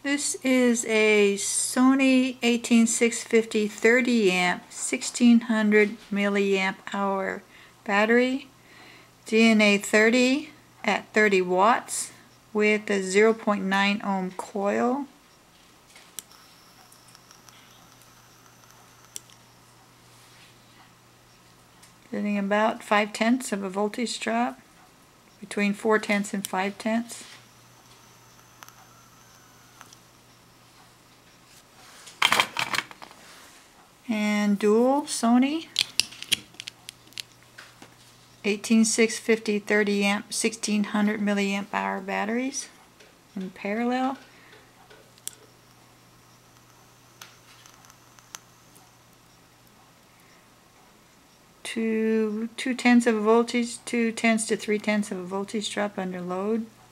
This is a Sony 18650 30 amp 1600 milliamp hour battery, DNA30 at 30 watts with a 0.9 ohm coil. Getting about 5/10 of a voltage drop, between 4/10 and 5/10. And dual Sony 18650 30 amp 1600 milliamp hour batteries in parallel. Two 2/10 of a voltage, 2/10 to 3/10 of a voltage drop under load.